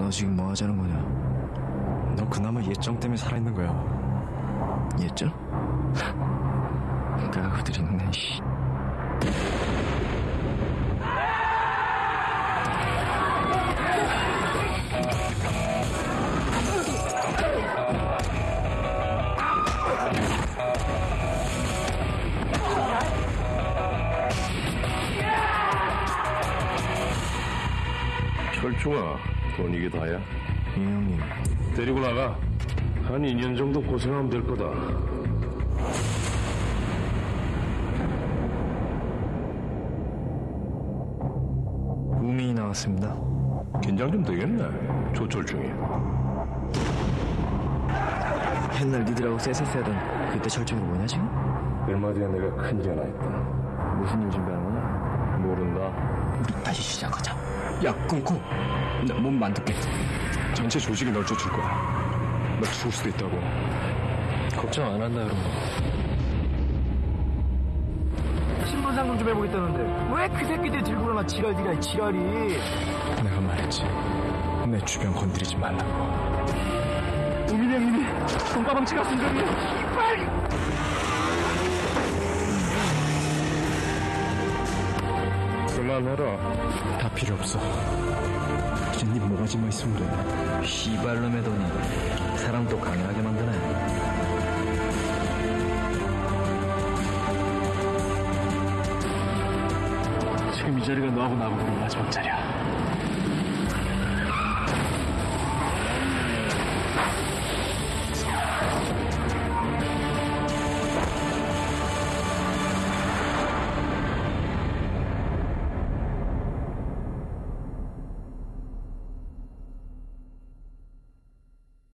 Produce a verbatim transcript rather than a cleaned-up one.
너 지금 뭐 하자는 거냐? 너 그나마 예정 때문에 살아있는 거야. 예정? 까고들이 있네, 씨. 철중아, 돈 이게 다야? 예, 형님. 데리고 나가. 한 이 년 정도 고생하면 될 거다. 우민이 나왔습니다. 긴장 좀 되겠네, 조철중이. 옛날 니들하고 쎄쎄쎄 하던 그때 철중이 뭐냐 지금? 얼마 뒤에 내가 큰 일 하나 했다. 무슨 일 준비하는 거냐? 모른다. 우리 다시 시작하자. 야, 꿍꿍. 나 몸 만들게. 전체 조직이 널 쫓을 거야. 너 죽을 수도 있다고. 걱정 안 한다, 여러분. 신분 상담 좀 해보겠다는데 왜 그 새끼들 들고 나나 지랄들이야, 지랄이. 내가 말했지. 내 주변 건드리지 말라고. 우민이 형님이 돈가방 치갔은 거니. 빨리! 그만해라. 다 필요 없어. 이제 네 모가지만 있으면 돼. 씨발놈의 돈이 사람 또 강하게 만드네. 지금 이 자리가 너하고 나하고 그런 마지막 자리야.